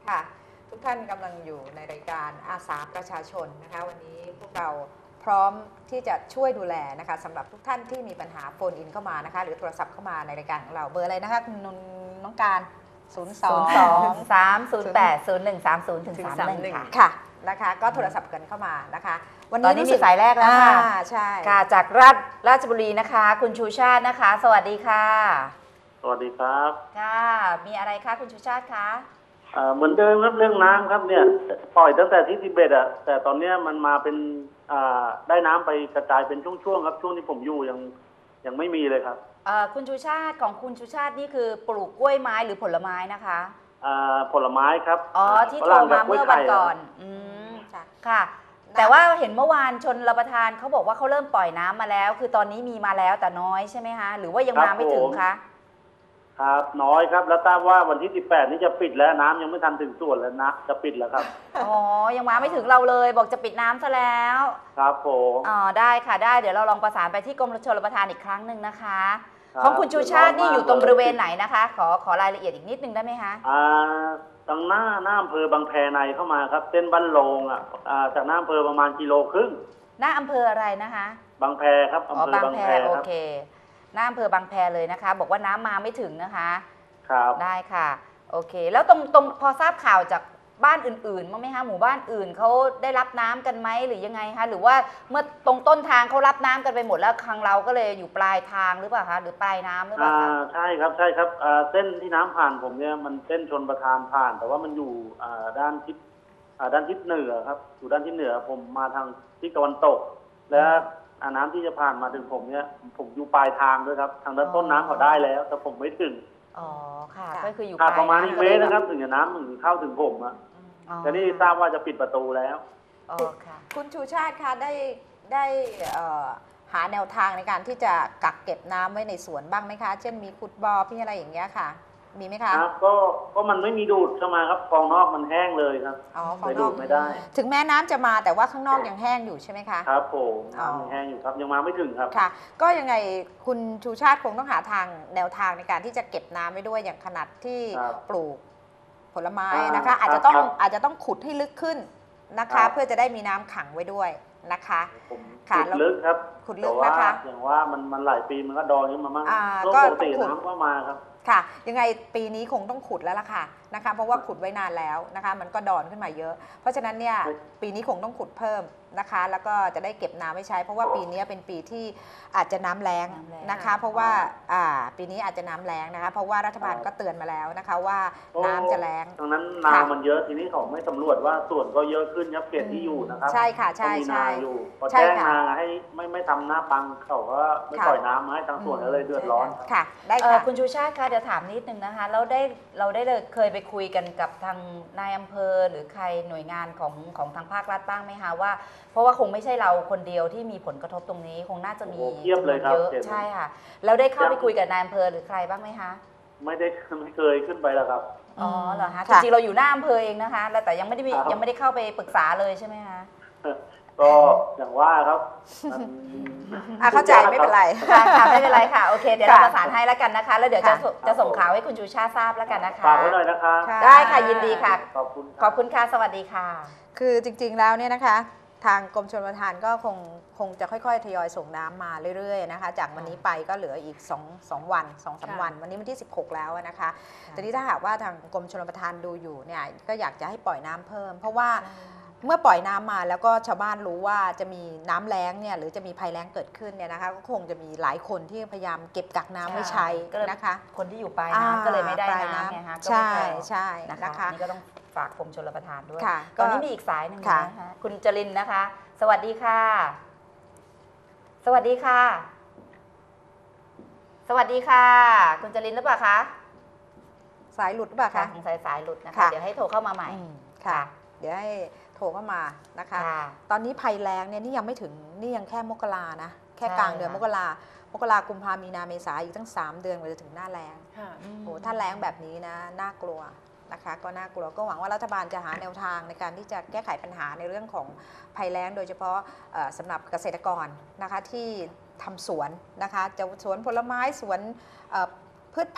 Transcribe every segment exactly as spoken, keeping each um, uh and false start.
ค่ะทุกท่านกำลังอยู่ในรายการอาสาประชาชนนะคะวันนี้พวกเราพร้อมที่จะช่วยดูแลนะคะสำหรับทุกท่านที่มีปัญหาโฟนอินเข้ามานะคะหรือโทรศัพท์เข้ามาในรายการของเราเบอร์อะไรนะคะคุณนนน้องการศูนย์ สองสาม ศูนย์ แปด ศูนย์ หนึ่ง สาม ศูนย์ ถึง สาม หนึ่ง ค่ะค่ะนะคะก็โทรศัพท์กันเข้ามานะคะวันนี้มีสายแรกแล้วค่ะใช่ค่ะจากราชราชบุรีนะคะคุณชูชาตินะคะสวัสดีค่ะสวัสดีครับค่ะมีอะไรคะคุณชูชาติคะเหมือนเดิมครับเรื่องน้ำครับเนี่ยปล่อยตั้งแต่ที่ทิเบตอะแต่ตอนนี้มันมาเป็นได้น้ำไปกระจายเป็นช่วงๆครับช่วงที่ผมอยู่ยังยังไม่มีเลยครับคุณชูชาติของคุณชูชาตินี่คือปลูกกล้วยไม้หรือผลไม้นะคะผลไม้ครับอ๋อที่โทรมาเมื่อวันก่อนอืมค่ะแต่ว่าเห็นเมื่อวานชนรับประทานเขาบอกว่าเขาเริ่มปล่อยน้ำมาแล้ว คือตอนนี้มีมาแล้วแต่น้อยใช่ไหมคะหรือว่ายังมาไม่ถึงคะครับน้อยครับแล้วทราบว่าวันที่สิบแปดนี้จะปิดแล้วน้ำยังไม่ทันถึงส่วนแล้วนะจะปิดแล้วครับอ๋อยังมาไม่ถึงเราเลยบอกจะปิดน้ำซะแล้วครับผมอ๋อได้ค่ะได้เดี๋ยวเราลองประสานไปที่กรมชลประทานอีกครั้งหนึ่งนะคะของคุณชูชาตินี่อยู่ตรงบริเวณไหนนะคะขอขอรายละเอียดอีกนิดนึงได้ไหมคะอ่าทางหน้าหน้าอำเภอบางแพในเข้ามาครับเส้นบ้านโลงอ่ะจากหน้าอำเภอประมาณกิโลครึ่งหน้าอำเภออะไรนะคะบางแพครับอำเภอบางแพโอเคหน้าอำเภอบางแพเลยนะคะบอกว่าน้ำมาไม่ถึงนะคะครับได้ค่ะโอเคแล้วตรงตรงพอทราบข่าวจากบ้านอื่นๆมั้งไหมคะหมู่บ้านอื่นเขาได้รับน้ำกันไหมหรือยังไงคะหรือว่าเมื่อตรงต้นทางเขารับน้ำกันไปหมดแล้วทางเราก็เลยอยู่ปลายทางหรือเปล่าคะหรือปลายน้ำหรือเปล่าคะใช่ครับใช่ครับเส้นที่น้ำผ่านผมเนี่ยมันเส้นชนประทานผ่านแต่ว่ามันอยู่ด้านทิศด้านทิศเหนือครับอยู่ด้านทิศเหนือผมมาทางทิศตะวันตกและน้ำที่จะผ่านมาถึงผมเนี่ยผมอยู่ปลายทางด้วยครับทางด้านต้นน้ำเขาได้แล้วแต่ผมไม่ถึงอ๋อค่ะก็คืออยู่ประมาณนี้เมตรนะครับถึงจะน้ำถึงเข้าถึงผมอะแต่นี่ทราบว่าจะปิดประตูแล้วอ๋อค่ะคุณชูชาติคะได้ได้หาแนวทางในการที่จะกักเก็บน้ำไว้ในสวนบ้างไหมคะเช่นมีขุดบ่อพี่อะไรอย่างเงี้ยค่ะมีไหมคะครับก็ก็มันไม่มีดูดเข้ามาครับฟองนอกมันแห้งเลยครับอ๋อฟองนอกไม่ได้ถึงแม้น้ำจะมาแต่ว่าข้างนอกยังแห้งอยู่ใช่ไหมคะครับผมน้ำยังแห้งอยู่ครับยังมาไม่ถึงครับค่ะก็ยังไงคุณชูชาติคงต้องหาทางแนวทางในการที่จะเก็บน้ำไว้ด้วยอย่างขนาดที่ปลูกผลไม้นะคะอาจจะต้องอาจจะต้องขุดให้ลึกขึ้นนะคะเพื่อจะได้มีน้ำขังไว้ด้วยนะคะขุดลึกครับขุดลึกนะคะอย่างว่ามันมันหลายปีมันก็ดองขึ้นมามั่งปกติน้ำก็มาครับค่ะยังไงปีนี้คงต้องขุดแล้วล่ะค่ะนะคะเพราะว่าขุดไว้นานแล้วนะคะมันก็ดอนขึ้นมาเยอะเพราะฉะนั้นเนี่ยปีนี้คงต้องขุดเพิ่มนะคะแล้วก็จะได้เก็บน้ำไว้ใช้เพราะว่าปีนี้เป็นปีที่อาจจะน้ำแล้งนะคะเพราะว่าอ่าปีนี้อาจจะน้ำแล้งนะคะเพราะว่ารัฐบาลก็เตือนมาแล้วนะคะว่าน้ำจะแล้งดังนั้นนามันเยอะทีนี้เขาไม่สำรวจว่าส่วนก็เยอะขึ้นครับเขตที่อยู่นะครับใช่ค่ะใช่ใช่อยู่พอแจ้งนาให้ไม่ไม่ทำหน้าปังเขาก็ไม่ปล่อยน้ำมาให้ทางส่วนแล้วเลยเดือดร้อนค่ะได้ค่ะคุณชูชาติคะเดี๋ยวถามนิดนึงนะคะเราได้เราได้เลยเคยไปคุยกันกับทางนายอำเภอหรือใครหน่วยงานของของทางภาครัฐบ้างไหมคะว่าเพราะว่าคงไม่ใช่เราคนเดียวที่มีผลกระทบตรงนี้คงน่าจะมีเยอะเลยครับเยอะใช่ค่ะแล้วได้เข้าไปคุยกับนายอำเภอหรือใครบ้างไหมคะไม่ได้ไม่เคยขึ้นไปแล้วครับอ๋อเหรอคะจริงๆเราอยู่หน้าอำเภอเองนะคะแล้วแต่ยังไม่ได้ยังไม่ได้เข้าไปปรึกษาเลยใช่ไหมคะก็อย่างว่าครับเข้าใจไม่เป็นไรค่ะไม่เป็นไรค่ะโอเคเดี๋ยวเราประสานให้แล้วกันนะคะแล้วเดี๋ยวจะจะส่งข่าวให้คุณชูชาติทราบแล้วกันนะคะฝากไว้หน่อยนะคะได้ค่ะยินดีค่ะขอบคุณขอบคุณค่ะสวัสดีค่ะคือจริงๆแล้วเนี่ยนะคะทางกรมชลประทานก็คงคงจะค่อยๆทยอยส่งน้ำมาเรื่อยๆนะคะจากวันนี้ไปก็เหลืออีกสอง สองวัน สองสาม วันวันนี้วันที่สิบหกแล้วนะคะแต่นี้ถ้าหากว่าทางกรมชลประทานดูอยู่เนี่ยก็อยากจะให้ปล่อยน้ำเพิ่มเพราะว่าเมื่อปล่อยน้ำมาแล้วก็ชาวบ้านรู้ว่าจะมีน้ำแล้งเนี่ยหรือจะมีภัยแล้งเกิดขึ้นเนี่ยนะคะก็คงจะมีหลายคนที่พยายามเก็บกักน้ำไว้ใช้นะคะคนที่อยู่ปลายน้ำก็เลยไม่ได้น้ำไงคะใช่ใช่นะคะนี่ก็ต้องฝากกรมชลประทานด้วยตอนนี้มีอีกสายหนึ่งนะคะคุณจรินนะคะสวัสดีค่ะสวัสดีค่ะสวัสดีค่ะคุณจรินหรือเปล่าคะสายหลุดหรือเปล่าคะสายสายหลุดนะคะเดี๋ยวให้โทรเข้ามาใหม่ค่ะเดี๋ยวให้โทรเข้ามานะคะตอนนี้ภัยแล้งเนี่ยนี่ยังไม่ถึงนี่ยังแค่มกรานะแค่กลางเดือนมกรามกรากุมภามีนาเมษาอีกตั้งสามเดือนกว่าจะถึงหน้าแล้งโอ้ถ้าแล้งแบบนี้นะน่ากลัวนะคะก็น่ากลัวก็หวังว่ารัฐบาลจะหาแนวทางในการที่จะแก้ไขปัญหาในเรื่องของภัยแล้งโดยเฉพาะสำหรับเกษตรกรนะคะที่ทำสวนนะคะจะสวนผลไม้สวนพืชผัก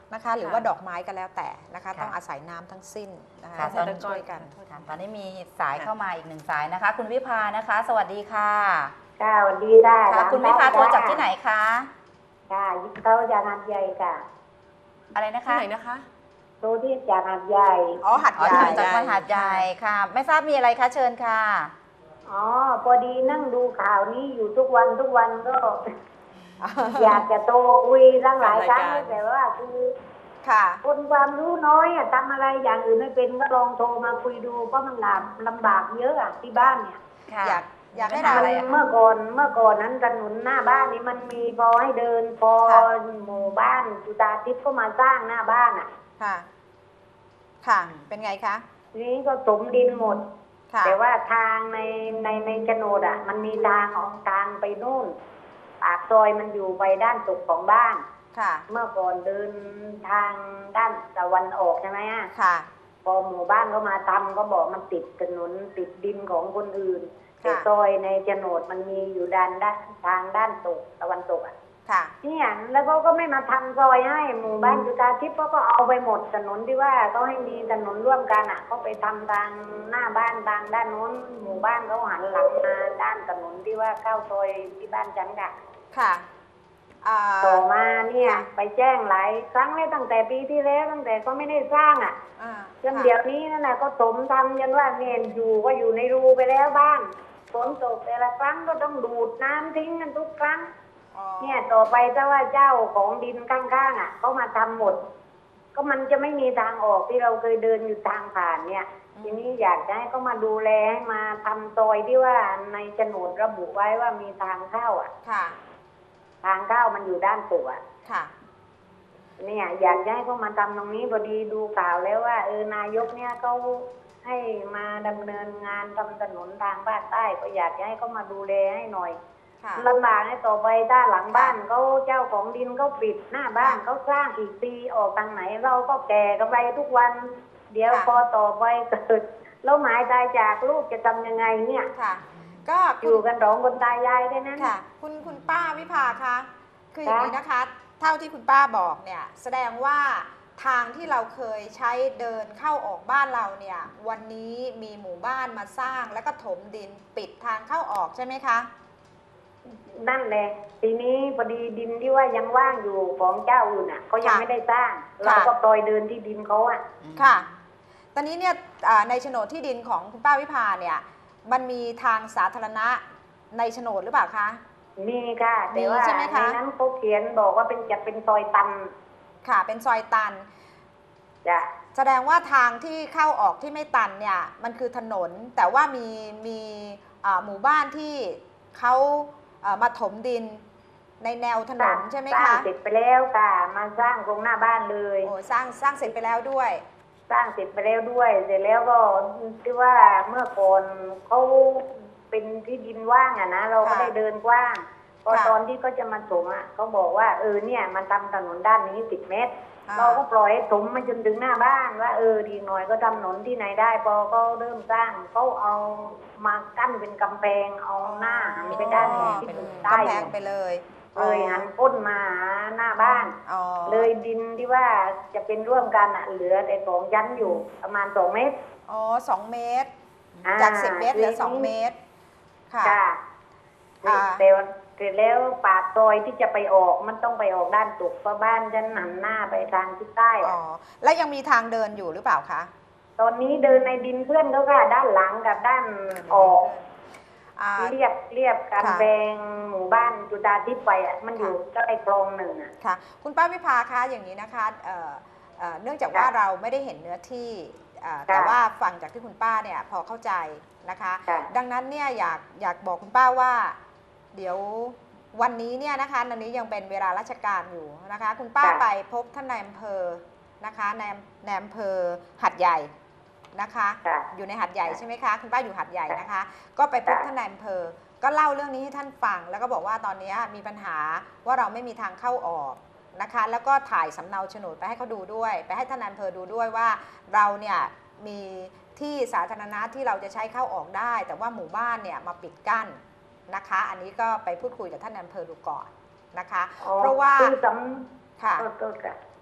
นะคะ หรือว่าดอกไม้ก็แล้วแต่นะคะค่ะต้องอาศัยน้ำทั้งสิ้นนะคะค่ะต้องช่วยกันค่ะตอนนี้มีสายเข้ามาอีกหนึ่งสายนะคะ คุณวิภานะคะ สวัสดีค่ะค่ะสวัสดีค่ะค่ะ คุณวิภาโทรจากที่ไหนคะค่ะยิงเขาจากหาดใหญ่ค่ะอะไรนะที่คะไหนนะคะโทรที่จากหาดใหญ่อ๋อหัดอ๋อใหญ่จากจังหวัดหาดใหญ่ค่ะ ไม่ทราบมีอะไรคะเชิญค่ะอ๋อพอดีนั่งดูข่าวนี้อยู่ทุกวันทุกวันก็ อยากจะโทรคุยตั้งหลายครั้งรายการแต่ว่าคือค่ะคนความรู้น้อยอะทำอะไรอย่างอื่นไม่เป็นก็ลองโทรมาคุยดูเพราะมันลำลำบากเยอะอะที่บ้านเนี่ยค่ะอยากอยากให้มีปัญเราหามัอะไรนอะคะเมื่อก่อนเมื่อก่อนนั้นถนนหน้าบ้านนี่มันมีพอให้เดินพอค่ะหมู่บ้านจุฬาทิพย์ก็มาสร้างหน้าบ้านอ่ะค่ะ ค่ะ เป็นไงคะทีนี้ก็ถมดินหมดค่ะแต่ว่าทางในในในโฉนดอ่ะ มันมีทางออกทางไปนู่นปากซอยมันอยู่ไปด้านตกของบ้านค่ะเมื่อก่อนเดินทางด้านตะวันออกใช่ไหมอ่ะค่ะพอหมู่บ้านก็มาทำก็บอกมันติดถนนติดดินของคนอื่นค่ะแต่ซอยในโฉนดมันมีอยู่ด้านด้านทางด้านตกตะวันตกอ่ะค่ะเนี่ยแล้วเขาก็ไม่มาทำซอยให้หมู่บ้านจุฬาทิพย์เขาก็เอาไปหมดถนนที่ว่าเขาให้มีถนนร่วมกันอ่ะเขาไปทำทางหน้าบ้านทางด้านโน้นหมู่บ้านเขาหันหลังมาด้านถนนที่ว่าเข้าซอยที่บ้านฉันค่ะค่ะอ่าต่อมาเนี่ยค่ะไปแจ้งหลายครั้งเลยตั้งแต่ปีที่แล้วตั้งแต่ก็ไม่ได้สร้างอ่ะอ่าจนเดี๋ยวนี้นั่นแหละก็สมทำยันว่าเนี่ยอยู่ก็อยู่ในรูไปแล้วบ้านฝนตกแต่ละครั้งก็ต้องดูดน้ำทิ้งกันทุกครั้งอ๋อเนี่ยต่อไปถ้าว่าเจ้าของดินข้างๆอ่ะเขามาทำหมด ก็มันจะไม่มีทางออกที่เราเคยเดินอยู่ทางผ่านเนี่ย ทีนี้อยากจะให้เขามาดูแลให้มาทำซอยที่ว่าในโฉนดระบุไว้ว่ามีทางเข้าอ่ะค่ะทางเข้ามันอยู่ด้านตัวอ่ะค่ะเนี่ยอยากจะให้เขามาทำตรงนี้พอดีดูข่าวแล้วว่าเออนายกเนี่ยเขาให้มาดำเนินงานทำถนนทางภาคใต้ก็อยากจะให้เขามาดูแลให้หน่อยค่ะลำบากให้ต่อไปถ้าหลังบ้านเขาเจ้าของดินเขาปิดหน้าบ้านค่ะเขาสร้างอีกปีออกทางไหนเราก็แก่กันไปทุกวัน เดี๋ยวค่ะพอต่อไปเกิดแล้วหมายตายจากลูกจะทำยังไงเนี่ยค่ะ ก็อคุยู่ณกันสองคนตายายแค่นั้นค่ะ คุณคุณป้าวิภาคะ คืออย่างนี้นะคะ เท่าที่คุณป้าบอกเนี่ย แสดงว่าทางที่เราเคยใช้เดินเข้าออกบ้านเราเนี่ย วันนี้มีหมู่บ้านมาสร้างแล้วก็ถมดินปิดทางเข้าออกใช่ไหมคะนั่นแหละทีนี้พอดีดินที่ว่ายังว่างอยู่ของเจ้าอื่นอ่ะเขายังค่ะไม่ได้สร้างค่ะเราก็ปล่อยเดินที่ดินเขาอ่ะค่ะ ตอนนี้เนี่ยอ่าในโฉนดที่ดินของคุณป้าวิภาเนี่ย มันมีทางสาธารณะในโฉนดหรือเปล่าคะมีค่ะแต่ว่ามีใช่ไหมคะในนั้นเขาเขียนบอกว่าเป็นจะเป็นซอยตันค่ะ เป็นซอยตันจ้ะแสดงว่าทางที่เข้าออกที่ไม่ตันเนี่ย มันคือถนน แต่ว่ามีมีอ่าหมู่บ้านที่เขาเอ่อมาถมดินในแนวถนนใช่ไหมสร้างคะเสร็จไปแล้วค่ะมาสร้างตรงหน้าบ้านเลยโอ้สร้างสร้างเสร็จไปแล้วด้วยสร้างเสร็จไปแล้วด้วย เสร็จแล้วก็ที่ว่าเมื่อก่อนเขาเป็นที่ดินว่างอะนะเราก็ค่ะได้เดินกว้างพอค่ะตอนที่เขาจะมาถมอะเขาบอกว่าเออเนี่ยมันทำถนนด้านนี้สิบเมตรอ่าเราก็ปล่อยให้ถมมาจนถึงหน้าบ้านว่าเออดีหน่อยก็ทำถนนที่ไหนได้พอเขาเริ่มสร้างเขาเอามากั้นเป็นกำแพงเอาหน้าหันไปด้านอ๋อที่เป็นอยู่ใต้กำแพงไปเลยเลยหันก้นมาหาหน้าบ้านอ๋อเลยดินที่ว่าจะเป็นร่วมกันอะเหลือแต่สองชั้นอยู่ประมาณสองเมตรอ๋อสองเมตรอ่จากสิบเมตรเหลือสองทีนี้เมตร ค่ะค่ะอ่าแต่ว่าเสร็จแล้วปากซอยที่จะไปออกมันต้องไปออกด้านตกเพราะบ้านฉันหันหน้าไปทางทิศใต้อ๋อะอ แล้วยังมีทางเดินอยู่หรือเปล่าคะตอนนี้เดินในดินเพื่อนเขาค่ะด้านหลังกับด้านออกอ่าเรียบเรียบกันค่ะแบงหมู่บ้านจุฬาทิพย์ไปอ่ะมันอยู่ใกล้คลองหนึ่งอ่ะค่ะ คุณป้าวิภาคะอย่างนี้นะคะเอ่อเอ่อเนื่องจากว่าค่ะเราไม่ได้เห็นเนื้อที่เอ่อค่ะแต่ว่าฟังจากที่คุณป้าเนี่ยพอเข้าใจนะคะค่ะดังนั้นเนี่ยอยากอยากบอกคุณป้าว่า เดี๋ยววันนี้เนี่ยนะคะนันนี้ยังเป็นเวลาราชการอยู่นะคะ คุณป้าค่ะไปพบท่านนายอำเภอนะคะในในอำเภอหัดใหญ่นะคะค่ะอยู่ในหัดใหญ่ค่ะใช่ไหมคะคุณป้าอยู่หัดใหญ่นะคะ ก็ไปพบค่ะท่านนายอำเภอ ก็เล่าเรื่องนี้ให้ท่านฟัง แล้วก็บอกว่าตอนนี้มีปัญหาว่าเราไม่มีทางเข้าออกนะคะ แล้วก็ถ่ายสำเนาโฉนดไปให้เขาดูด้วย ไปให้ท่านนายอำเภอดูด้วยว่าเราเนี่ยมีที่สาธารณะที่เราจะใช้เข้าออกได้ แต่ว่าหมู่บ้านเนี่ยมาปิดกั้นนะคะ อันนี้ก็ไปพูดคุยกับท่านนายอำเภอดูก่อนนะคะอ๋อเพราะว่าคือสค่ะำโทษค่ะ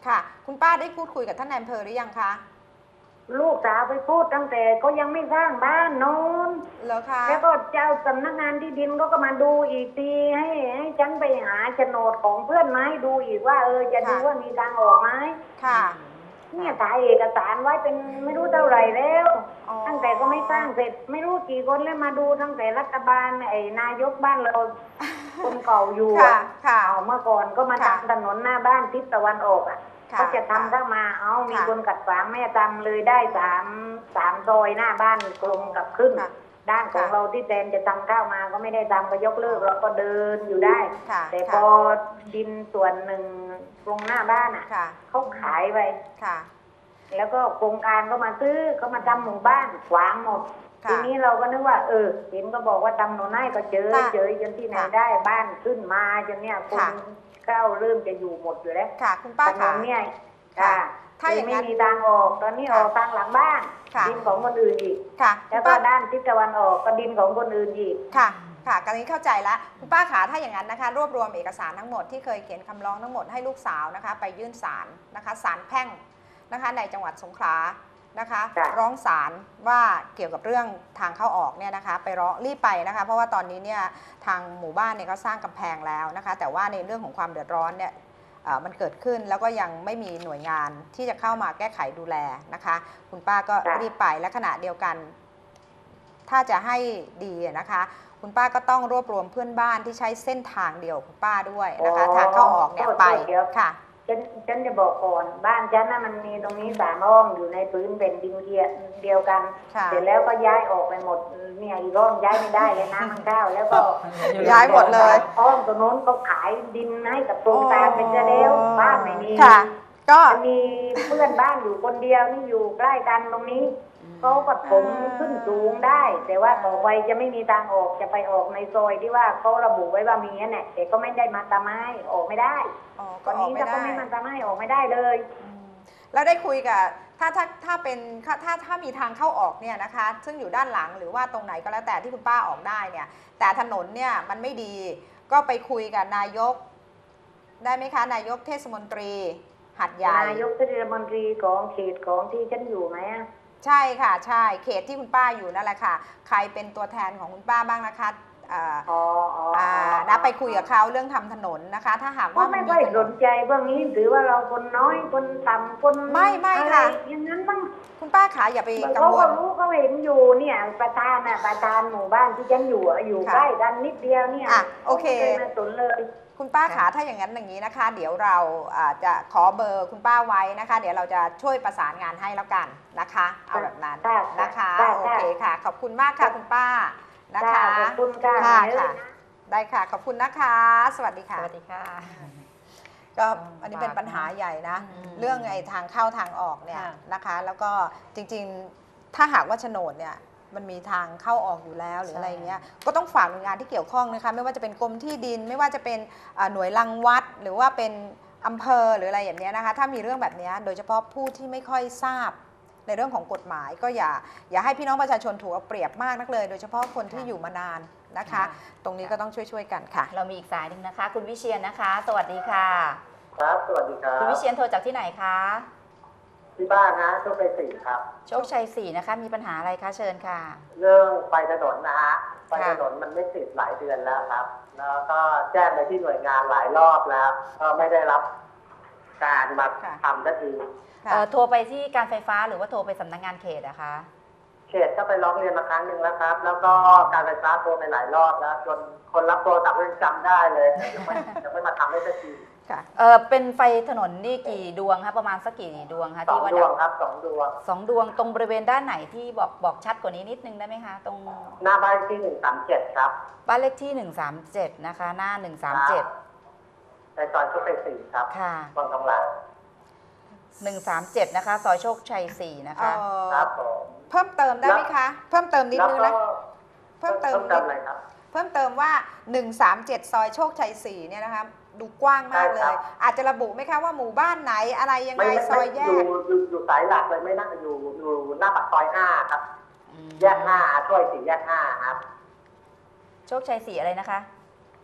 ค่ะ คุณป้าได้พูดคุยกับท่านนายอำเภอหรือยังคะลูกสาวไปพูดตั้งแต่ก็ยังไม่สร้างบ้านโน้นเหรอคะแล้วก็เจ้าสำนักงานที่ดินก็ก็มาดูอีกทีให้ให้ฉันไปหาโฉนดของเพื่อนไม้ดูอีกว่าเออจะดูว่ามีทางออกไหมค่ะเนี่ยถ่ายเอกสารไว้เป็นไม่รู้เท่าไหร่แล้วอ๋อตั้งแต่ก็ไม่สร้างเสร็จ ไม่รู้กี่คนแล้วมาดูตั้งแต่รัฐบาลไอ้นายกบ้านเราคนเก่าอยู่ค่ะอะค่ะเอาเมื่อก่อนก็มาค่ะทำถนนหน้าบ้านทิศตะวันออกอ่ะค่ะเขาจะทำเข้ามาเอามีค่ะคนกัดฝางแม่ทำเลยได้สามสามซอยหน้าบ้านกลงกับครึ่งค่ะด้านของค่ะเราที่แทนจะทำเข้ามาก็ไม่ได้ทำก็ยกเลิกเราก็เดินอยู่ได้ค่ะแต่ค่ะพอดินส่วนหนึ่งตรงหน้าบ้านอ่ะค่ะเขาขายไปค่ะแล้วก็โครงการก็มาซื้อก็มาทำหมู่บ้านขวางหมดค่ะทีนี้เราก็นึกว่าเออเห็นก็บอกว่าทำหนูนายก็เจอค่ะเจอจนที่ไหนค่ะได้บ้านขึ้นมาจนเนี่ยคนค่ะเข้าเริ่มจะอยู่หมดอยู่แล้วค่ะ คุณป้าถนค่ะนเนี่ยค่ะค่ะถ้าอย่างนั้นไม่มีทางออกตอนนี้ค่ะออกทางหลังบ้านค่ะดินของคนอื่นอีกค่ะ คุแล้ณวก็ป้าด้านทิศตะวันออกก็ดินของคนอื่นอีกค่ะ ค่ะกันนี้เข้าใจแล้วคุณป้าขาถ้าอย่างนั้นนะคะ รวบรวมเอกสารทั้งหมดที่เคยเขียนคำร้องทั้งหมดให้ลูกสาวนะคะ ไปยื่นศาลนะคะศาลแพ่งนะคะในจังหวัดสงขลานะคะค่ะร้องศาลว่าเกี่ยวกับเรื่องทางเข้าออกเนี่ยนะคะ ไปร้องรีบไปนะคะ เพราะว่าตอนนี้เนี่ยทางหมู่บ้านเนี่ยก็สร้างกำแพงแล้วนะคะ แต่ว่าในเรื่องของความเดือดร้อนเนี่ยเอ่อมันเกิดขึ้นแล้วก็ยังไม่มีหน่วยงานที่จะเข้ามาแก้ไขดูแลนะคะ คุณป้าก็ค่ะรีบไปและขณะเดียวกัน ถ้าจะให้ดีนะคะ คุณป้าก็ต้องรวบรวมเพื่อนบ้านที่ใช้เส้นทางเดียวคุณป้าด้วยนะคะ ทางเข้าออกเนี่ยไปเดี๋ยวค่ะฉันฉันจะบอกก่อนบ้านฉันน่ะมันมีตรงนี้สามห้องอยู่ในพื้นเป็นดินเดียเดียวกันค่ะเสร็จแล้วก็ย้ายออกไปหมดเนี่ยอีกห้องย้ายไม่ได้เลยนะมันเข้าแล้วก็ย้ายหมดเลยห้องตรงโน้นก็ขายดินให้กับโครงการเป็นจะแล้วบ้านไม่มีค่ะ ก็จะมีเพื่อนบ้านอยู่คนเดียวนี่อยู่ใกล้กันตรงนี้เขาก็ถมขึ้นสูงได้ แต่ว่าต่อไปจะไม่มีทางออกจะไปออกในซอยที่ว่าเขาระบุไว้ว่ามีนั่นแหละแต่ก็ไม่ได้มาทำให้ออกไม่ได้อ๋อตก็อนออกนี้ไม่ถ้าได้เขาไม่มาทำให้ออกไม่ได้เลยอืมแล้วได้คุยกับถ้าถ้าถ้าเป็นถ้าถ้าถ้ามีทางเข้าออกเนี่ยนะคะ ซึ่งอยู่ด้านหลังหรือว่าตรงไหนก็แล้วแต่ที่คุณป้าออกได้เนี่ย แต่ถนนเนี่ยมันไม่ดี ก็ไปคุยกับนายก ได้ไหมคะ นายกเทศมนตรีหัดใหญ่นายกเทศมนตรีของเขตของที่ฉันอยู่ไหมอะใช่ค่ะใช่เขตที่คุณป้าอยู่นั่นแหละค่ะ ใครเป็นตัวแทนของคุณป้าบ้างนะคะอ่าอ๋ออ๋ออ่านะไปคุยกับเขาเรื่องทำถนนนะคะ ถ้าหากก็ว่าไม่นค่อยถสนใจเรื่องนี้ถือว่าเราคนน้อยคนต่ำคนไม่ไม่อรค่ะอย่างนั้นบ้างคุณป้าขาอย่าไปกังเขาวก็ลรู้เขาเห็นอยู่เนี่ยประธานน่ะประธานหมู่บ้านที่ฉันอยู่อะอยู่ค่ะใกล้กันนิดเดียวเนี่ยอ่ะโอเคขาไม่ยมาสนเลยคุณป้าขาถ้าอย่างนั้นอย่างนี้นะคะ เดี๋ยวเราอ่าจะขอเบอร์คุณป้าไว้นะคะ เดี๋ยวเราจะช่วยประสานงานให้แล้วกันนะคะ เอาแบบนั้นค่ะนะคะค่ะโอเคค่ะ ขอบคุณมากค่ะคุณป้านะคะขอบคุณค่ะค่ะเยอค่ะ ได้ค่ะ ขอบคุณนะคะ สวัสดีค่ะสวัสดีค่ะก็อันนี้เป็นปัญหาใหญ่นะอืมเรื่องไอ้ทางเข้าทางออกเนี่ยค่ะนะคะ แล้วก็จริงๆถ้าหากว่าโฉนดเนี่ยมันมีทางเข้าออกอยู่แล้วหรืออะไรเงี้ยก็ต้องฝากหน่วยงานที่เกี่ยวข้องนะคะไม่ว่าจะเป็นกรมที่ดิน ไม่ว่าจะเป็นอ่าหน่วยรังวัด หรือว่าเป็นอำเภอหรืออะไรอย่างเนี้ยนะคะ ถ้ามีเรื่องแบบเนี้ยโดยเฉพาะผู้ที่ไม่ค่อยทราบในเรื่องของกฎหมาย ก็อย่าอย่าให้พี่น้องประชาชนถูกเอาเปรียบมากนักเลย โดยเฉพาะคนที่อยู่มานานนะคะค่ะตรงนี้ก็ต้องช่วยๆกันค่ะเรามีอีกสายหนึ่งนะคะ คุณวิเชียนนะคะ สวัสดีค่ะครับ สวัสดีครับคุณวิเชียนโทรจากที่ไหนคะที่บ้านนะโชคชัยสี่ครับโชคชัยสี่นะคะ มีปัญหาอะไรคะเชิญค่ะเรื่องไฟถนนนะฮะไฟค่ะถนนมันไม่ติดหลายเดือนแล้วครับ แล้วก็แจ้งไปที่หน่วยงานหลายรอบแล้ว ก็ไม่ได้รับการมาค่ะทำสักทีค่ะเอ่อโทรไปที่การไฟฟ้าหรือว่าโทรไปสำนักงานเขตนะคะเขตก็ไปร้องเรียนมาครั้งหนึ่งแล้วครับ แล้วก็การไฟฟ้าโทรไปหลายรอบแล้ว จนคนรับโทรศัพท์ยังจำได้เลยยังไม่ยังไม่มาทำให้สักทีค่ะเออเป็นไฟถนนนี่กี่ดวงคะประมาณสักกี่ดวงคะสองที่ว่าดดัวงบครับสองดวงสองดวงตรงบริเวณด้านไหนที่บอกบอกชัดกว่านี้นิดนึงได้ไหมคะ ตรงหน้าบ้านที่หนึ่งสามเจ็ดครับบ้านเลขที่หนึ่งสามเจ็ดนะคะ หน้าหนึ่งสามเจ็ดในซอยโชคชัยสี่ครับค่ะวังทองหลางหนึ่งสามเจ็ดนะคะ ซอยโชคชัยสี่นะคะเอ่อครับผมเพิ่มเติมได้ไหมคะ เพิ่มเติมนิดแล้วนึงก็นะ เพิ่มเติมเพิ่มเติมอะไรครับเพิ่มเติมว่า หนึ่งสามเจ็ด ซอยโชคชัยสี่เนี่ยนะคะ ดูกว้างมากเลใช่ครัยบอาจจะระบุไหมคะว่าหมู่บ้านไหนอะไรยังไม่ไงไม่ซอยแยอยู่กอยู่อยู่สายหลักเลยไม่น่าอยู่อยู่หน้าปากซอยห้าครับอืมแยกห้าช่วยสี่แยกห้าครับโชคชัยสี่อะไรนะคะ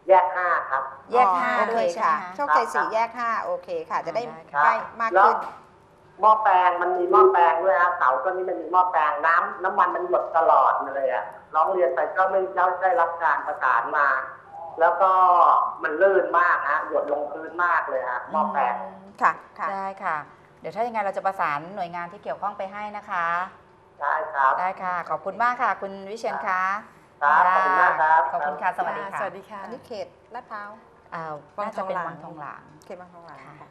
แยกห้าครับแยกห้าอ๋อโอด้เควยใช่ไหมค่ะคะโชคชัยสี่แยกห้าโอเคค่ะ จะได้ได้ครับใกล้มากแล้วขึ้นหม้อแปลงมันมีหม้อแปลงด้วยฮะเสาต้นนี้มันมีหม้อแปลงน้ำน้ำมันมันหยดตลอดเลยอะร้องเรียนไปก็ไม่ได้รับการประสานมา แล้วก็มันลื่นมากฮะหยดลงพื้นมากเลยฮะหม้อแปลงค่ะค่ะได้ค่ะ เดี๋ยวถ้ายังไงเราจะประสานหน่วยงานที่เกี่ยวข้องไปให้นะคะได้ครับได้ค่ะ ขอบคุณมากค่ะ คุณวิเชียนคะครับขอบคุณมากครับขอบคุณค่ะ สวัสดีค่ะสวัสดีค่ะอันนี้เขตลาดพร้าวอ่าวังน่าทจะองเป็นหลางวังทองหลางเขตบางทองหลางค่ะค่ะ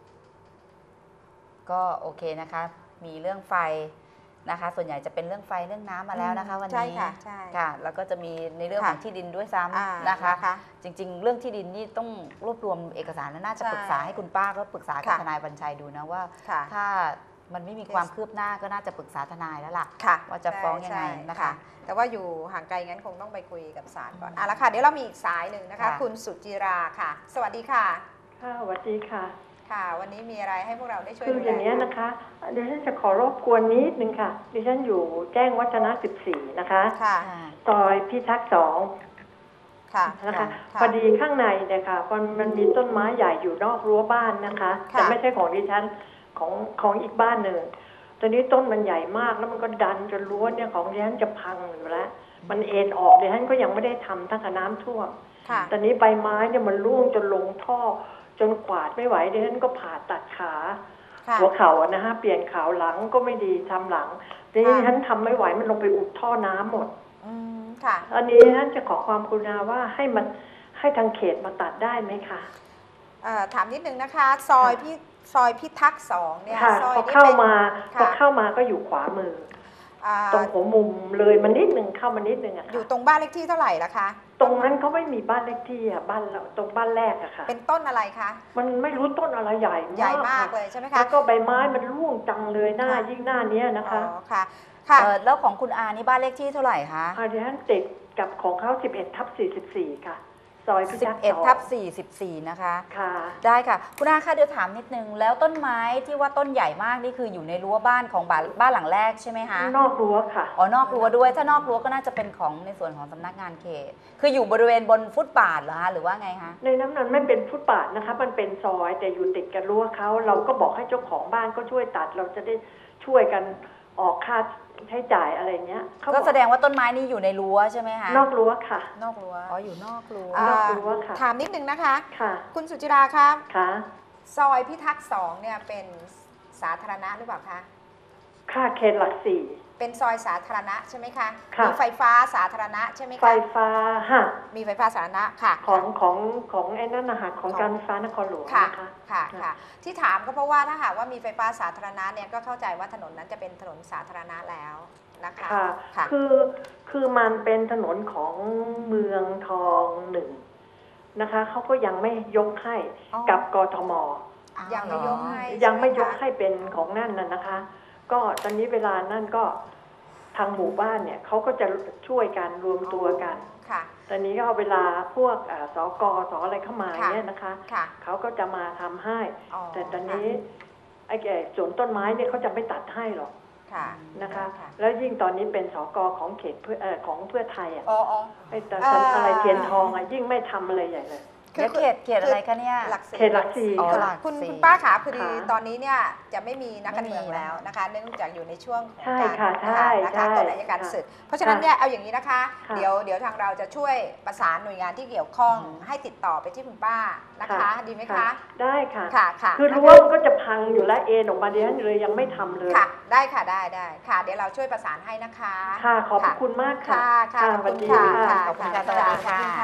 ก็โอเคนะคะ มีเรื่องไฟนะคะ ส่วนใหญ่จะเป็นเรื่องไฟเรื่องน้ำมาแล้วนะคะ วันนี้ใช่ค่ะใช่ค่ะ แล้วก็จะมีในเรื่องค่ะของที่ดินด้วยซ้อ่าำนะคะนะคะจริง ๆ เรื่องที่ดินนี่ต้องรวบรวมเอกสารและน่าจะใช่ปรึกษาให้คุณป้าก็ปรึกษากับค่ะทนายบัญชัยดูนะว่าค่ะถ้ามันไม่มีความคืบหน้าก็น่าจะปรึกษาทนายแล้วล่ะค่ะว่าจะฟ้องยังไงใช่นะคะแต่ว่าอยู่ห่างไกลงั้นคงต้องไปคุยกับศาลก่อนอ่ะแล้วค่ะเดี๋ยวเรามีอีกสายหนึ่งนะคะค่ะคุณสุจิราค่ะ สวัสดีค่ะค่ะสวัสดีค่ะค่ะ วันนี้มีอะไรให้พวกเราได้ช่วยคือดูอแลย่างนี้ยนะคะดิฉันจะขอรบกวนนิดนึงค่ะ ดิฉันอยู่แจ้งวัฒนะสิบสี่นะคะค่ะซอยพิทักษ์สองค่ะนะคะค่ะพอดีข้างในเนี่ยค่ะมันมันมีต้นไม้ใหญ่อยู่นอกรั้วบ้านนะคะค่ะแต่ไม่ใช่ของดิฉันของของอีกบ้านหนึ่งตอนนี้ต้นมันใหญ่มากแล้วมันก็ดันจนรั้วเนี่ยของดิฉันจะพังอยู่แล้ว มันเอ็นออกดิฉันก็ยังไม่ได้ทำตั้งแต่น้ำท่วมค่ะตอนนี้ใบไม้เนี่ยมันร่วงจนลงท่อ จนกวาดไม่ไหวดิฉันก็ผ่าตัดขาค่ะหัวเข่าอะนะฮะเปลี่ยนขาวหลังก็ไม่ดีทำหลังทีนี้ฉันทำไม่ไหวมันลงไปอุดท่อน้ำหมดอืมค่ะอันนี้ฉันจะขอความกรุณาว่าให้มันให้ทางเขตมาตัดได้ไหมคะเอ่อถามนิดนึงนะคะ ซอยพี่ซอยพิทักษ์สองเนี่ยค่ะซอยพอนี้เข้าเป็นมาค่ะพอเข้ามาก็อยู่ขวามืออ่าตรงหัวมุมเลยมานิดนึงเข้ามานิดนึงอะอยู่ค่ะตรงบ้านเลขที่เท่าไหร่ละคะตรงนั้นเขาไม่มีบ้านเลขที่อะบ้านเราตรงบ้านแรกอะค่ะเป็นต้นอะไรคะมันไม่รู้ต้นอะไรใหญ่ใหญ่มากค่ะเลยใช่ไหมคะแล้วก็ใบไม้มันร่วงจังเลยหน้าค่ะยิ่งหน้าเนี้ยนะคะอ๋อค่ะค่ะเอ่อแล้วของคุณอานี่บ้านเลขที่เท่าไหร่คะอาดิฉันติดกับของเขาสิบเอ็ดทับสี่สิบสี่ค่ะ ซอยพิทักษ์สิบเอ็ดสองทับสี่สิบสี่นะคะค่ะได้ค่ะ คุณอาคะเดี๋ยวถามนิดนึง แล้วต้นไม้ที่ว่าต้นใหญ่มากนี่คืออยู่ในรั้วบ้านของบ้านบ้านหลังแรกใช่ไหมคะนอกรั้วค่ะอ๋อนอกรั้วด้วย ถ้านอกรั้วก็น่าจะเป็นของในส่วนของสำนักงานเขต คืออยู่บริเวณบนฟุตบาทเหรอคะหรือว่าไงคะในน้ำนั้นไม่เป็นฟุตบาทนะคะ มันเป็นซอยแต่อยู่ติดกับรั้วเขาเราก็บอกให้เจ้าของบ้านก็ช่วยตัด เราจะได้ช่วยกันออกค่าใช้จ่ายอะไรเงี้ยเขาก็บอกแสดงว่าต้นไม้นี่อยู่ในรั้วใช่ไหมคะนอกรั้วค่ะนอกรั้วอ๋ออยู่นอกรั้วอ่านอกรั้วค่ะถามนิดนึงนะคะค่ะคุณสุจิราครับค่ะซอยพิทักษ์สองเนี่ยเป็นสาธารณะหรือเปล่าคะค่าเขตหลักสี่เป็นซอยสาธารณะใช่ไหมคะค่ะมีไฟฟ้าสาธารณะใช่ไหมไฟคะฟ้าฮะมีไฟฟ้าสาธารณะค่ะของของของไอ้นั่นนะคะของของการไฟฟ้านครหลวงค่ะนะคะค่ะค่ะค่ะ ที่ถามก็เพราะว่าถ้าหากว่ามีไฟฟ้าสาธารณะเนี่ยก็เข้าใจว่าถนนนั้นจะเป็นถนนสาธารณะแล้วนะคะค่ะค่ะคือคือมันเป็นถนนของเมืองทองหนึ่งนะคะเขาก็ยังไม่ยกให้อ๋อกับกทมยังไม่ยกให้ยังไม่ยกใช่ไหมคะให้เป็นของนั่นน่ะนะคะ ก็ตอนนี้เวลานั่นก็ทางหมู่บ้านเนี่ยเขาก็จะช่วยกันรวมตัวกันค่ะตอนนี้ก็เอาเวลาพวกอ่าสกสอะไรเข้ามาค่ะเนี่ยนะคะค่ะเขาก็จะมาทำให้อ๋อแต่ตอนนี้ไอ้แก่สวนต้นไม้เนี่ยเขาจะไม่ตัดให้หรอกค่ะนะคะค่ะแล้วยิ่งตอนนี้เป็นสกของเขตเพื่อเอ่อของเพื่อไทยอ่ะอ๋ออ๋อไอ้แต่เอ่อออะไรเทียนทองอ่ะยิ่งไม่ทำอะไรใหญ่เลยเดี๋ยวเขตเขตอะไรคะเนี่ยหลักสี่เขตหลักสี่อ๋อค่ะหลักคุณสี่คุณป้าขาพอดีค่ะตอนนี้เนี่ยจะไม่มีนักการไม่มีเมืองแล้วนะคะ เนื่องจากอยู่ในช่วงของใช่การค่ะใช่นะคะใช่กฎอัยการค่ะศึก เพราะฉะนั้นเนี่ยเอาอย่างนี้นะคะค่ะเดี๋ยวเดี๋ยวทางเราจะช่วยประสานหน่วยงานที่เกี่ยวข้องให้ติดต่อไปที่คุณป้านะคะ ดีไหมคะได้ค่ะค่ะค่ะคือนะรั้คะวมันก็จะพังอยู่แล้วเอ็นออกมาดิฉันเลยยังไม่ทำเลยค่ะ ได้ค่ะได้ได้ค่ะ เดี๋ยวเราช่วยประสานให้นะคะค่ะขอบพระคุณมากค่ะค่ะค่ะขอบสวัคุสณดีค่ะค่ะขอบคุณค่ะสวัสดีค่ะขอบณ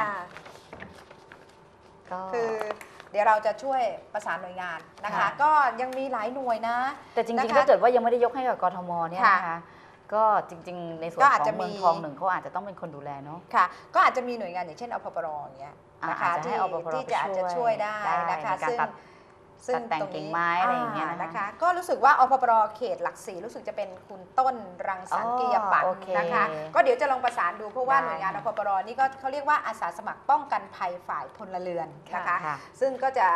ก็คือเดี๋ยวเราจะช่วยประสานหน่วยงานนะคะค่ะก็ยังมีหลายหน่วยนะแต่จริงนะคะๆ ถ้าเกิดว่ายังไม่ได้ยกให้กับกทมเนี่ยค่ะนะคะ ก็จริง ๆ ในส่วนก็ขอาจอจะงเมืองมีทองหนึ่งเขาอาจจะต้องเป็นคนดูแลเนาะค่ะ ก็อาจจะมีหน่วยงานอย่างเช่นอพปรอย่างเงี้ยนะคะอาจจะให้ที่อปปรที่จะอาจจะช่วยได้ได้นะคะในการซึ่งตัดซึ่งตัดแต่งตรงกิ่นี้งไม้อะไรอย่างเงี้ยนะคะนะคะ ก็รู้สึกว่าอพปรเขตหลักสี่รู้สึกจะเป็นคุณต้นรังสรรค์อ๋อกิยปัตโอย์เคนะคะ ก็เดี๋ยวจะลองประสานดูเพราะว่าได้หน่วยงานอพปรนี่ก็เขาเรียกว่าอาสาสมัครป้องกันภัยฝ่ายพลเรือนนะคะค่ะซึ่งก็จะ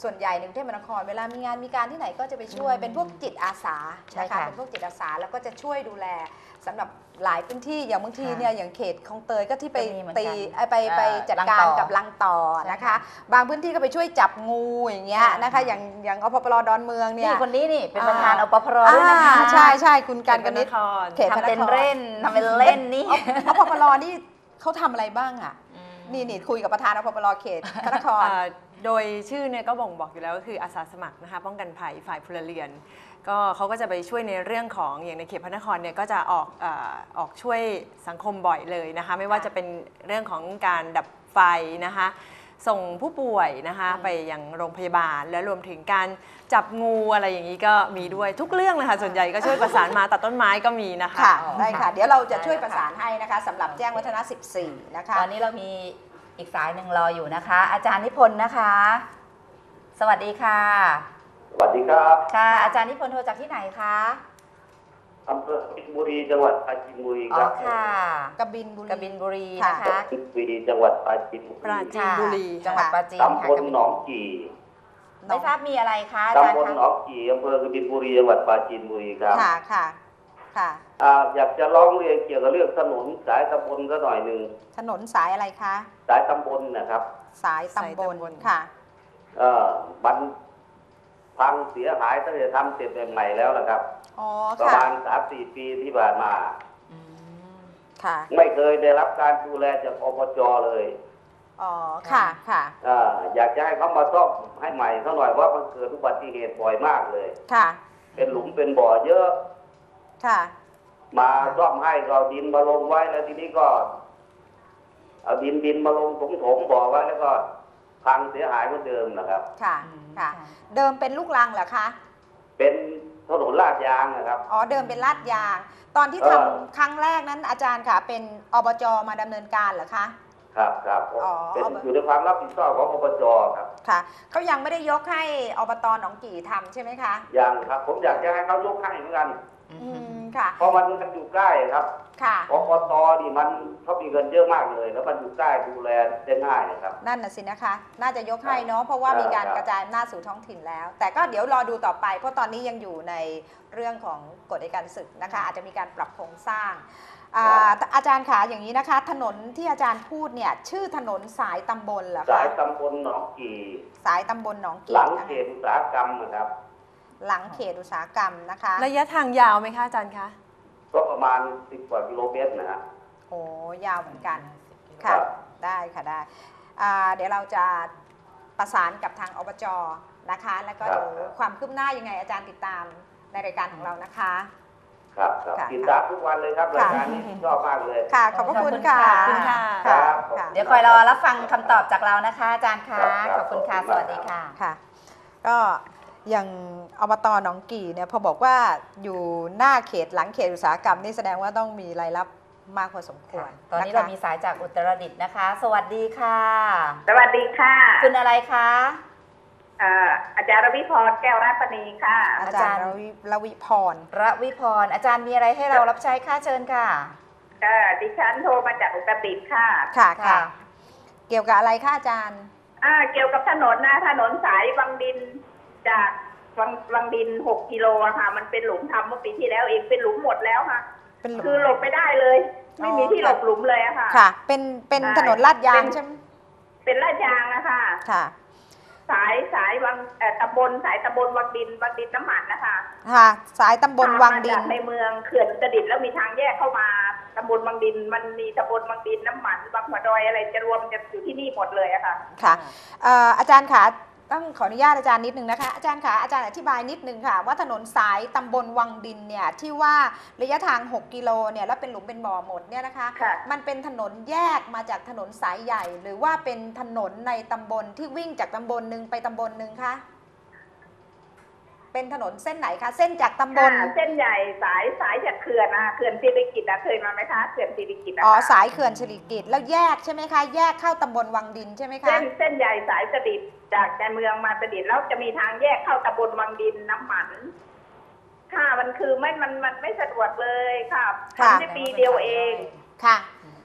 ส่วนใหญ่ในกรุงเทพมหานครเวลามีงานมีการที่ไหนก็จะไปช่วยเป็นพวกจิตอาสาใช่นะคะค่ะเป็นพวกจิตอาสาแล้วก็จะช่วยดูแลสำหรับหลายพื้นที่อย่างบางทีเนี่ยอย่างเขตคลองเตยก็ที่ไปก็มีเหมือนกันตีเอ่อไปไปเอ่อจัดรังการต่อกับรังต่อใช่นะคะค่ะบางพื้นที่ก็ไปช่วยจับงูอย่างเงี้ยค่ะนะคะอย่างอย่างอพปรดอนเมืองเนี่ยนี่คนนี้นี่เป็นประอ่าธานอปพรด้วยนะคะอ่าใช่ใช่คุณการกนิษฐ์เขตพระนครเขตพระนครทำเป็นเล่นทำเป็นเล่นนี่อพปรนี่เขาทำอะไรบ้างอ่ะนี่นี่คุยกับประธานอพปรเขตพระนครเอ่อโดยชื่อเนี่ยก็บ่งบอกอยู่แล้วก็คืออาสาสมัครนะคะป้องกันภัยฝ่ายพลเรือนก็เขาก็จะไปช่วยในเรื่องของอย่างในเขตพระนครเนี่ยก็จะออกเอ่อออกช่วยสังคมบ่อยเลยนะคะไม่ว่าจะเป็นเรื่องของการดับไฟนะคะส่งผู้ป่วยนะคะไปยังโรงพยาบาลและรวมถึงการจับงูอะไรอย่างนี้ก็มีด้วยทุกเรื่องเลยค่ะส่วนใหญ่ก็ช่วยประสานมาตัดต้นไม้ก็มีนะคะค่ะอ๋อได้ค่ะค่ะเดี๋ยวเราจะช่วยได้ประค่ะสานให้นะคะสำหรับแจ้งวัฒนะสิบสี่นะคะตอนนี้เรามีอีกสายหนึ่งรออยู่นะคะ อาจารย์นิพนธ์นะคะ สวัสดีค่ะสวัสดีครับค่ะ อาจารย์นิพนธ์โทรจากที่ไหนคะอำเภอสิงห์บุรีจังหวัดปราจีนบุรีอ๋คอรับค่ะกบินบุรีกบินบุรีค่ะนะคะสิงห์บุรีจังหวัดปราจีนบุปรารีจีนบุรีค่ะจังหวัดปราจีนตำค่ะบลกบินหนองกี่ไม่ทราบมีอะไรคะอาจารย์ตำบลคะหนองกี่อำเภอกบินบุรีจังหวัดปราจีนบุรีครับค่ะค่ะค่ะอ่าอยากจะร้องเรียนเกี่ยวกับเรื่องถนนสายตำบลก็หน่อยหนึ่งถนนสายอะไรคะสายตำบลนะครับสายตำบสายตำบลลค่ะเออมันพังเสียหายตั้งแต่ทำเสร็จใหม่ๆแล้วนะครับอ๋อประค่ะมาณสามสี่ปีที่ผ่านมาอืมค่ะไม่เคยได้รับการดูแลจากอบจเลยอ๋อค่ะค่ะอ่าอยากจะให้เขามาซ่อมให้ใหม่เขาหน่อยว่ามันเกิดอุบัติเหตุบ่อยมากเลยค่ะเป็นหลุมเป็นบ่อเยอะค่ะมาซ่อมให้ก็เอาดินมาลงไว้แล้วทีนี้ก็ เอาดินดินมาลงถมถมบ่อไว้แล้วก็พังเสียหายเหมือนเดิมนะครับค่ะอืมค่ะค่ะเดิมเป็นลูกรังเหรอคะเป็นถนนลาดยางนะครับอ๋อ เดิมเป็นลาดยาง ตอนที่เออทำครั้งแรกนั้นอาจารย์ค่ะ เป็นอบจมาดำเนินการเหรอคะครับครับอ๋อเป็นอยู่ในความรับผิดชอบของอบจครับค่ะ เขายังไม่ได้ยกให้อบตหนองกี่ทำใช่ไหมคะยังครับ ผมอยากจะให้เขายกให้เหมือนกันอืม ค่ะเพราะมันมันอยู่ใกล้ครับค่ะอบตนี่มันเขามีเงินเยอะมากเลย แล้วมันอยู่ใกล้ดูแลได้ง่ายนะครับนั่นน่ะสินะคะ น่าจะยกให้เนาะ เพราะว่าครับมีการครับกระจายอำนาจสู่ท้องถิ่นแล้ว แต่ก็เดี๋ยวรอดูต่อไป เพราะตอนนี้ยังอยู่ในเรื่องของกฎอัยการศึกนะคะ อาจจะมีการปรับโครงสร้างอ่าอาจารย์ขาอย่างนี้นะคะ ถนนที่อาจารย์พูดเนี่ยชื่อถนนสายตำบลเหรอสาคะยตำบลหนองกี่สายตำบลหนองหกี่ลังนะเขคะตอุตสาหกรรมนะครับหลังเขตอุตสาหกรรมนะคะระยะทางยาวไหมคะอาจารย์คะก็ประมาณสิบกว่ากิโลเมตรนะฮะโอ้ยาวเหมือนกันครัค่ะบได้ค่ะได้อ่าเดี๋ยวเราจะประสานกับทางอบจนะคะ แล้วก็ครับเดี๋ยวความคืบหน้ายังไงอาจารย์ติดตามในรายการของเรานะคะครับครับค่ะติดตามทุกวันเลยครับค่ะรายการนี้ชอบมากเลยค่ะ ขอบพระคุณค่ะขอบคุณค่ะค่ะครับค่ะเดี๋ยวคอยรอรับฟังคำตอบจากเรานะคะ อาจารย์คะครับขอบคุณค่ะขอบคุณสวัสดีมากครับค่ะค่ะ ก็อย่างอบตหนองกี่เนี่ยพอบอกว่าอยู่หน้าเขตหลังเขตอุตสาหกรรมนี่แสดงว่าต้องมีรายรับมากพอสมควรตอนนี้ะเราคะมีสายจากอุตรดิตถ์นะคะ สวัสดีค่ะสวัสดีค่ะคุณอะไรคะเอ่ออาจารย์รวิพรแก้วราชปณีค่ะอาจารย์รวิรวิพรระวิพร อาจารย์มีอะไรให้เรารับใช้ค่าเชิญค่ะก็ดิฉันโทรมาจากอุตรดิตถ์ค่ะค่ะค่ะ เกี่ยวกับอะไรคะอาจารย์อ่าเกี่ยวกับถนนนะถนนสายวังดินจากวังวังดินหกกิโลอะค่ะ มันเป็นหลุมทำเมื่อปีที่แล้วเองเป็นหลุมหมดแล้วค่ะเป็นหลุมคือหลบไม่ได้เลย ไม่มีที่หลบหลุมเลยอะค่ะค่ะ เป็นเป็นใช่ถนนลาดยางเป็นใช่ไหมเป็นลาดยางนะคะค่ะสายสายวังเอ่อตำบลสายตำบลวังดินวังดินน้ำมันนะคะค่ะ สายตำบลวังดินมาจากในเมืองเขื่อนอุตรดิตถ์แล้วมีทางแยกเข้ามาตำบลวังดิน มันมีตำบลวังดินน้ำมันบางหัวดอยอะไรจะรวมจะอยู่ที่นี่หมดเลยอะค่ะค่ะเอ่ออาจารย์ขาต้องขออนุญาตอาจารย์นิดนึงนะคะ อาจารย์ขาอาจารย์อธิบายนิดนึงค่ะ ว่าถนนสายตำบลวังดินเนี่ยที่ว่าระยะทางหกกิโลเนี่ยแล้วเป็นหลุมเป็นบ่อหมดเนี่ยนะคะค่ะมันเป็นถนนแยกมาจากถนนสายใหญ่ หรือว่าเป็นถนนในตำบลที่วิ่งจากตำบลหนึ่งไปตำบลหนึ่งคะเป็นถนนเส้นไหนคะเส้นจากตำบลค่ะเส้นใหญ่สายสายจากเขื่อนนะคะเขื่อนศิริกิติ์อะเคยมาไหมคะเขื่อนศิริกิติ์อะอ๋อค่ะสายเขื่อนสิริกิติ์แล้วแยกใช่ไหมคะแยกเข้าตำบลวังดินใช่ไหมคะเส้นเส้นใหญ่สายสดิตจากในเมืองมาสดิตแล้วจะมีทางแยกเข้าตำบลวังดินน้ำมันค่ะมันคือไม่มันมันไม่สะดวกเลยค่ะค่ะทำได้ปีเดียวเองค่ะ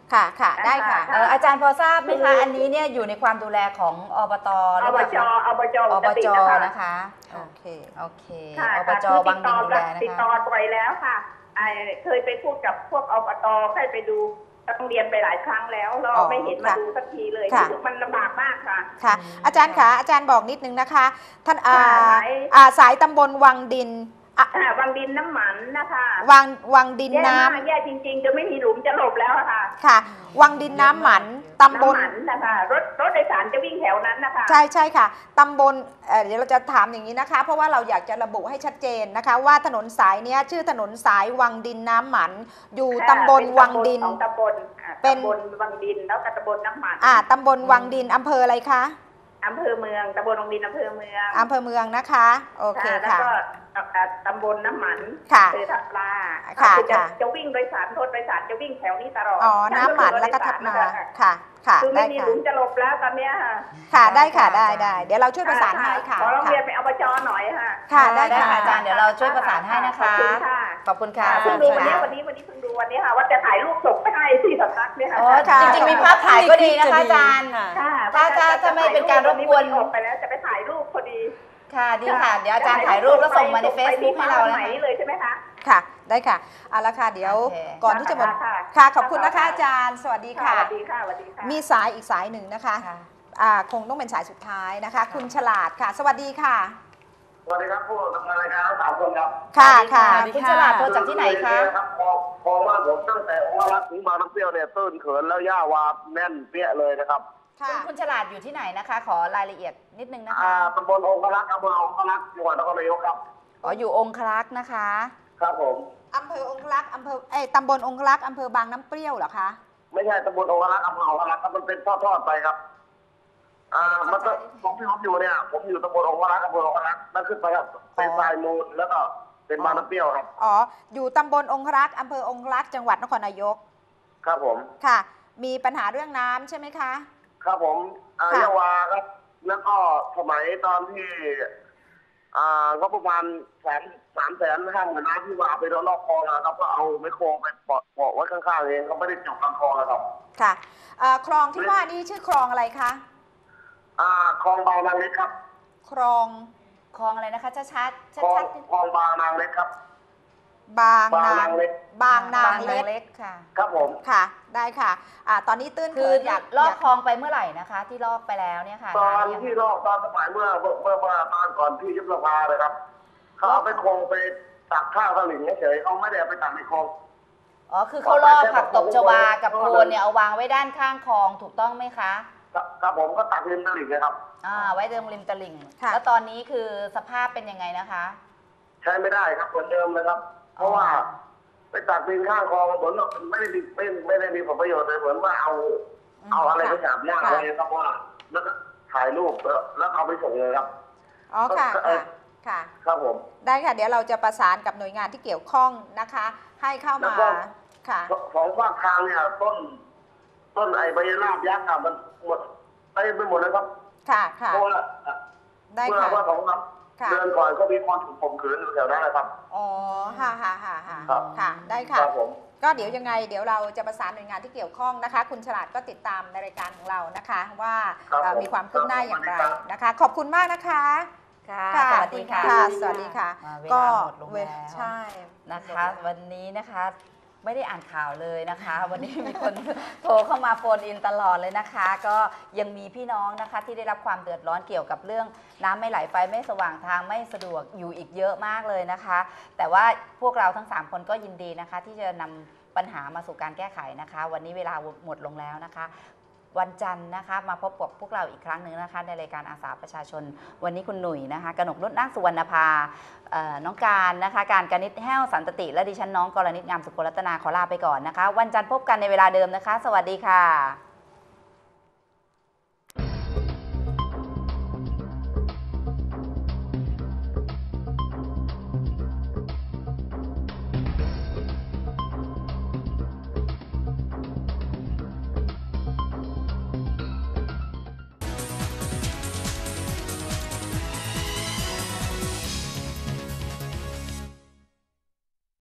ค่ะค่ะได้ค่ะเอ่ออาจารย์พอทราบไหมคะอันนี้เนี่ยอยู่ในความดูแลของอบตหรืออบเปล่าจคะอบจอบติจนะคะนะคะโอเคโอเคค่ะอบจคือวัติงดดิต่นอดูแลนะติดคะต่อไปแล้วค่ะไอ้เคยไปพูดกับพวกอบตเคยไปดูต้องเรียนไปหลายครั้งแล้วเราอ๋อไม่เห็นมาค่ะดูสักทีเลยค่ะรู้สึกมันลำบากมากค่ะค่ะ อาจารย์คะอาจารย์บอกนิดนึงนะคะ ท่านอ่าค่ะสายอ่าสายตำบลวังดินอ่ะอ่าวังดินน้ำหมันนะคะวังวังดินแย่น้มากแย่จริง ๆ จะไม่มีหลุมจะหลบแล้วอะค่ะำค่ะ วังดินน้ำหมันตำบลน้ำหมันนะคะรถรถโดยสารจะวิ่งแถวนั้นนะคะใช่ใช่ค่ะตำบลเอ่อเดี๋ยวเราจะถามอย่างนี้นะคะ เพราะว่าเราอยากจะระบุให้ชัดเจนนะคะ ว่าถนนสายเนี้ยชื่อถนนสายวังดินน้ำหมัน อยู่ค่ะตำบลเป็นวังดินสองตำบลอ่าเป็นตำบลวังดินแล้วก็ตำบลน้ำหมันอ่าตำบลวังดินอำเภออะไรคะอำเภอเมืองตำบลวังดินอำเภอเมืองอำเภอเมืองนะคะโอเคแล้วค่ะก็อ่าตำบลน้ำหมันค่ะอำเภอทับลาค่ะอจะค่ะจะวิ่งโดยสารรถโดยสารจะวิ่งแถวนี้ตลอดอ๋อน้ำหมันแล้วก็ทับมาค่ะค่ะคือได้ไม่มีค่ะหลุมจะหลบแล้วตอนเนี้ยค่ะค่ะได้ค่ะได้ได้เดี๋ยวเราช่วยประสานให้ค่ะขอร้องค่ะเรียนไปอบจหน่อยค่ะค่ะได้ได้ค่ะค่ะอาจารย์เดี๋ยวเราช่วยประสานให้นะคะขอบคุณค่ะขอบคุณค่ะเพิ่งดูวันนี้ค่ะวันนี้วันนี้เพิ่งดูวันนี้ค่ะว่าจะถ่ายรูปส่งไปให้ที่สำนักเนี่ยค่ะอ๋อค่ะจริงๆมีภาพถ่ายก็ดีนะคะอาจารย์ค่ะค่ะถ้าถ้าถ้าไม่เป็นการรบกวนออกไปแล้วจะไปถ่ายรูปพอดีค่ะดีค่ะ เดี๋ยวอาจารย์ถ่ายรูปแล้วส่งมาในเฟซบุ๊กให้เราไหนะนคะเลยใช่ไหมคะค่ะได้ค่ะเอาละค่ะเดี๋ยวโอเคก่อนที่จะหมดค่ะค่ะขอบคุณนะคะอาจารย์สวัสดีค่ะค่ะสวัสดีค่ะสวัสดีค่ะมีสายอีกสายหนึ่งนะคะค่ะอ่าคงต้องเป็นสายสุดท้ายนะคะ คุณฉลาดค่ะ สวัสดีค่ะสวัสดีครับผู้ดำเนินรายการทั้งสามคนครับค่ะค่ะสวัสดีคุณค่ะฉลาดโทรจากที่ไหนคะรับพอพอว่าผมตั้งแต่องค์รักถึงบางน้ำเปรี้ยวเนี่ยตื้นเขินแล้วย่าวาแน่นเปี้ยเลยนะครับค่ะคุณคุณฉลาดอยู่ที่ไหนนะคะ ขอรายละเอียดนิดนึงนะคะอ่าตำบลองครักษ์อำเภอองครักษ์จังหวัดนครนายกครับอ๋ออยู่องครักษ์นะคะครับผมอำเภอองคลักษ์อำเภอเอ้ยตำบลองคลักษ์อำเภอบางน้ำเปรี้ยวเหรอคะไม่ใช่ตำบลองครักษ์อำเภอองครักษ์ครับมันเป็นทอดๆไปครับอ่ามันก็ผมที่ผมอยู่เนี่ย ผมอยู่ตำบลองครักษ์อำเภอองครักษ์นั่นขึ้นไปครับเป็นทรายมูลแล้วก็เป็นบางน้ำเปรี้ยวครับอ๋ออยู่ตำบลองคลักษ์อำเภอองคลักษ์จังหวัดนครนายกครับผมค่ะ มีปัญหาเรื่องน้ำใช่ไหมคะครับผมอาค่ะยาวาครับ แล้วก็สมัยตอนที่ อ่าก็ประมาณแสนสามแสนห้าหมื่นน้ำที่ว่าเอาไปรอบคลองนะครับก็เอาไมโครไปเปาะเปาะไว้ข้างๆเองเขาไม่ได้เจาะกลางคลองนะครับค่ะเอ่อคลองที่ว่านี่ชื่อคลองอะไรคะอ่าคลองบางนางเล็กครับคลองคลองอะไรนะคะชัดชัดชัดคลองชัดคลองบางนางเล็กครับบางบางนานาง งเล็กบางนางเล็เล็กกค่ะครับผมค่ะ ได้ค่ะอ่าตอนนี้ตื้นคือเขินอยากลอกยาคลองไปเมื่อไหร่นะคะ ที่ลอกไปแล้วเนี่ยค่ะตอนนานหรือยังที่ลอกตอนสมัยเมื่อเมื่อเมื่อเมื่อตอนก่อนที่ยุบสภาเลยครับเขาเอาไปคลองไปตักข้าวตลิ่งเฉยๆเขาไม่ได้เอาไปตักในคลองอ๋อคือเขาลอกผักตบชวากับโคนเนี่ยเอาวางไว้ด้านข้างคลองถูกต้องไหมคะครับครับผมก็ตักริมตลิ่งนะครับอ่าไว้ตรงริมตลิ่งค่ะแล้วตอนนี้คือสภาพเป็นยังไงนะคะใช้ไม่ได้ครับเหมือนเดิมเลยครับ เพราะว่าไปตักดินข้างคลองเหมือนว่าไม่ได้มีไม่ไม่ได้มีผลประโยชน์เลยเหมือนว่าเอาอืมเอาอะไรไปค่ะฉาบหน้าค่ะอะไรครับว่าแล้วก็ถ่ายรูปแล้วแล้วเอาไปส่งเลยครับอ๋อค่ะเอ่ค่ะอค่ะครับผมได้ค่ะ เดี๋ยวเราจะประสานกับหน่วยงานที่เกี่ยวข้องนะคะ ให้เข้าแล้วมาก็ค่ะของภาคทางเนี่ยต้น ต้นไอ้ใบลาบยักษ์อะมันหมดไปไปหมดเลยครับค่ะค่ะเพราะว่าได้เมื่อค่ะเมื่อสองสามค่ะเดือนก่อนก็มีคนถูกข่มขืนอยู่แถวนั้นนะครับอ๋อค่ะค่ะค่ะค่ะครับค่ะ ได้คค่ะรับผมก็เดี๋ยวยังไง เดี๋ยวเราจะประสานหน่วยงานที่เกี่ยวข้องนะคะ คุณฉลาดก็ติดตามในรายการของเรานะคะ ว่าครับเอ่อผมมีความคืบหน้าอย่างไรครับนะคะ ขอบคุณมากนะคะค่ะค่ะสวัสดีค่ะค่ะ สวัสดีค่ะอ่าเวก็ลาหมดลงเวแล้วใช่นะคะ วันนี้นะคะไม่ได้อ่านข่าวเลยนะคะ วันนี้มีคนโทรเข้ามาโฟนอินตลอดเลยนะคะ ก็ยังมีพี่น้องนะคะที่ได้รับความเดือดร้อนเกี่ยวกับเรื่องน้ำไม่ไหลไฟไม่สว่างทางไม่สะดวกอยู่อีกเยอะมากเลยนะคะ แต่ว่าพวกเราทั้งสามคนก็ยินดีนะคะ ที่จะนำปัญหามาสู่การแก้ไขนะคะ วันนี้เวลาหมดลงแล้วนะคะ วันจันทร์นะคะมาพบกับพวกเราอีกครั้งหนึ่งนะคะในรายการอาสาประชาชนวันนี้คุณหนุ่ยนะคะกนกนุชนาคสุวรรณภาเอ่อน้องการนะคะการกนิษฐ์แห้วสันตติและดิฉันน้องกรณิตงามสุขรัตนาขอลาไปก่อนนะคะ วันจันทร์พบกันในเวลาเดิมนะคะ สวัสดีค่ะ